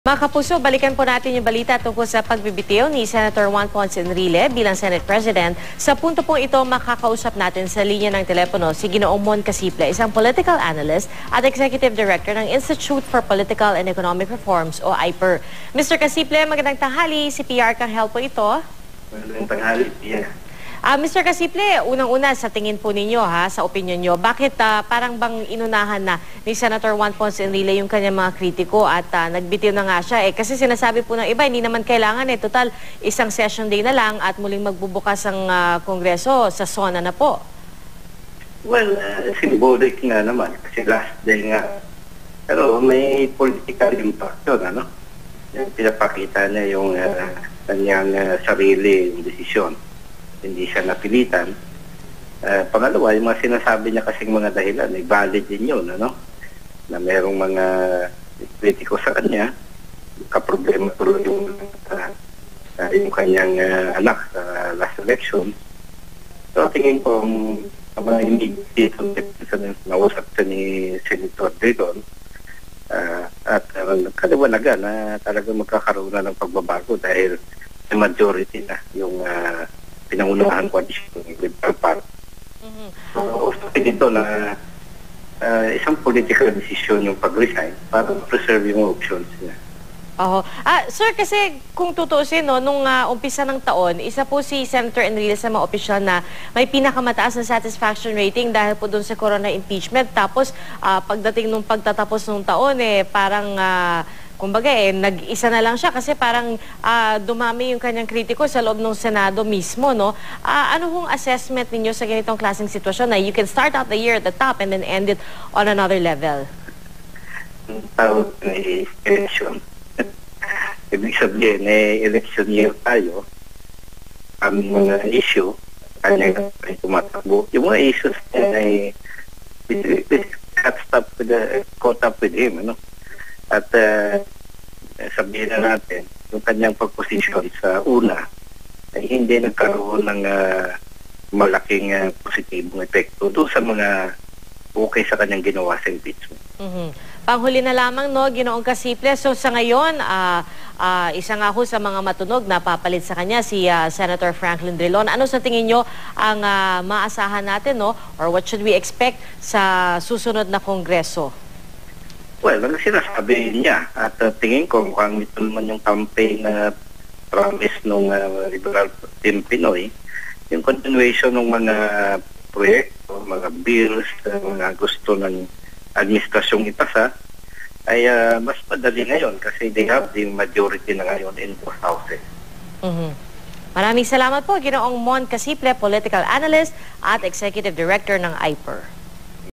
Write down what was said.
Mga kapuso, balikan po natin yung balita tungkol sa pagbibitiw ni Senator Juan Ponce Enrile bilang Senate President. Sa punto pong ito, makakausap natin sa linya ng telepono si Ginoong Mon Casiple, isang political analyst at Executive Director ng Institute for Political and Economic Reforms o IPER. Mr. Casiple, magandang tanghali. Si PR Canghel po ito. Magandang tanghali, PR. Mr. Casiple, unang-una sa tingin po ninyo, sa opinion nyo, bakit parang bang inunahan na ni Senator Juan Ponce Enrile yung kanyang mga kritiko at nagbitiw na nga siya? Kasi sinasabi po ng iba, hindi naman kailangan total isang session day na lang at muling magbubukas ang Kongreso sa SONA na po. Well, symbolic nga naman kasi last day nga. Pero may political impact yun, ano? Pinapakita niya yung kanyang sarili yung desisyon. Hindi siya napilitan. Pangalawa, yung mga sinasabi niya kasing mga dahilan, valid din yun, ano? Na merong mga kritiko sa kanya, kaproblema tuloy yung kanyang anak sa last election. So, tingin ko, ang mga immediate nausap siya ni Senator Dayton, at kaliwanagan na talagang magkakaroon na ng pagbabago dahil the majority na yung pinangunahan ko yung Liberal Party. So, dito na isang political decision yung pag-resign para preserve yung options niya. Sir, kasi kung tutuusin, nung umpisa ng taon, isa po si Senator Enrile sa mga opisyal na may pinakamataas na satisfaction rating dahil po dun sa corona impeachment. Tapos, pagdating nung pagtatapos ng taon, parang kumbaga nag-isa na lang siya kasi parang dumami yung kanyang kritiko sa loob ng Senado mismo, no? Ano hong assessment ninyo sa ganitong klaseng sitwasyon na you can start out the year at the top and then end it on another level? Tawag na election. Ibig sabihin, election year tayo. Ang mga issue, kanya ay tumatakbo. Yung mga issues ay caught up with him, ano? At sabihin na natin, yung kanyang pagposisyon sa una ay hindi nagkaroon ng malaking positibong epekto doon sa mga okay sa kanyang ginawa sa impeachment. Panghuli na lamang, Ginoong Casiple. So sa ngayon, isa nga ho sa mga matunog na papalit sa kanya si Senator Franklin Drilon. Ano sa tingin nyo ang maasahan natin, or what should we expect sa susunod na Kongreso? Well, ang sinasabi niya at tingin ko mukhang ito naman yung campaign na promise ng Liberal Team Pinoy, yung continuation ng mga proyekto, mga bills, mga gusto ng administrasyong ipasa, ay mas madali ngayon kasi they have the majority na ngayon in both houses. Maraming salamat po, Ginoong Mon Casiple, Political Analyst at Executive Director ng IPER.